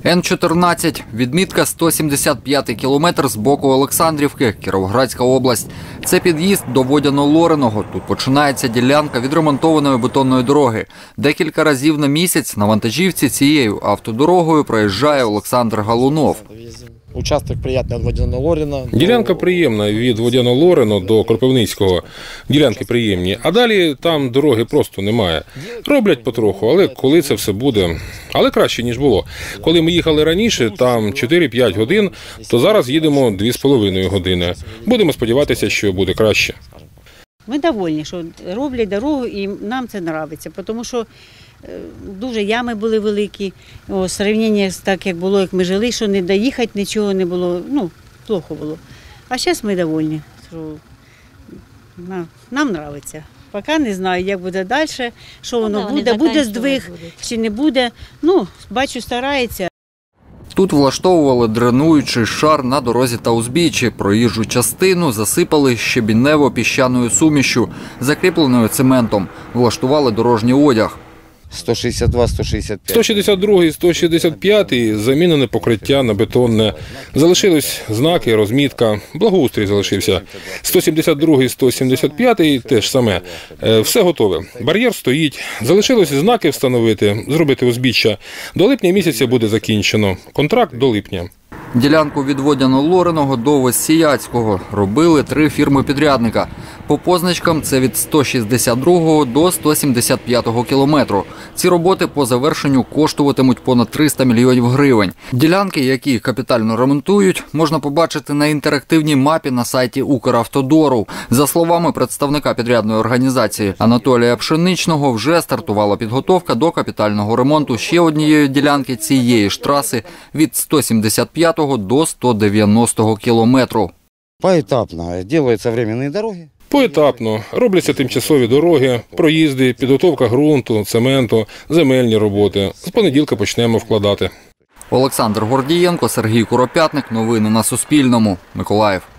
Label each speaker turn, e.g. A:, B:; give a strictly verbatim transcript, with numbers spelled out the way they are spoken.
A: Ен чотирнадцять. Відмітка сто сімдесят п'ятий кілометр з боку Олександрівки, Кіровоградська область. Це під'їзд до Водяно-Лореного. Тут починається ділянка відремонтованої бетонної дороги. Декілька разів на місяць на вантажівці цією автодорогою проїжджає Олександр Галунов.
B: Участок приємний від Водяно-Лорена.
C: Ділянка приємна від Водяно-Лорено до Кропивницького. Ділянки приємні. А далі там дороги просто немає. Роблять потроху, але коли це все буде? Але краще, ніж було. Коли ми їхали раніше, там чотири-п'ять годин, то зараз їдемо дві з половиною години. Будемо сподіватися, що буде краще.
D: Ми довольні, що роблять дорогу і нам це подобається, тому що дуже ями були великі, о, порівняння з так, як було, як ми жили, що не доїхати, нічого не було, ну, плохо було. А зараз ми довольні, що нам, нам подобається. Поки не знаю, як буде далі, що воно буде, буде здвиг чи не буде, ну, бачу, старається.
A: Тут влаштовували дренуючий шар на дорозі та узбіччі. Проїжджу частину засипали щебінево-піщаною сумішю, закріпленою цементом. Влаштували дорожній одяг.
E: сто шістдесят два - сто шістдесят п'ять.
C: сто шістдесят другий - сто шістдесят п'ятий замінене покриття на бетонне. Залишились знаки, розмітка, благоустрій залишився. сто сімдесят другий - сто сімдесят п'ятий теж саме. Все готове. Бар'єр стоїть. Залишилось знаки встановити, зробити узбіччя. До липня місяця буде закінчено. Контракт до липня.
A: Ділянку від Водяно-Лореного до Воссіяцького робили три фірми-підрядника. По позначкам це від сто шістдесят другого до сто сімдесят п'ятого кілометру. Ці роботи по завершенню коштуватимуть понад триста мільйонів гривень. Ділянки, які капітально ремонтують, можна побачити на інтерактивній мапі на сайті Укравтодору. За словами представника підрядної організації Анатолія Пшеничного, вже стартувала підготовка до капітального ремонту ще однієї ділянки цієї ж траси від сто сімдесят п'ятого до сто дев'яностого кілометру.
E: Поетапно робляться временні дороги.
C: Поетапно робляться тимчасові дороги, проїзди, підготовка ґрунту, цементу, земельні роботи. З понеділка почнемо вкладати.
A: Олександр Гордієнко, Сергій Куропятник. Новини на Суспільному. Миколаїв.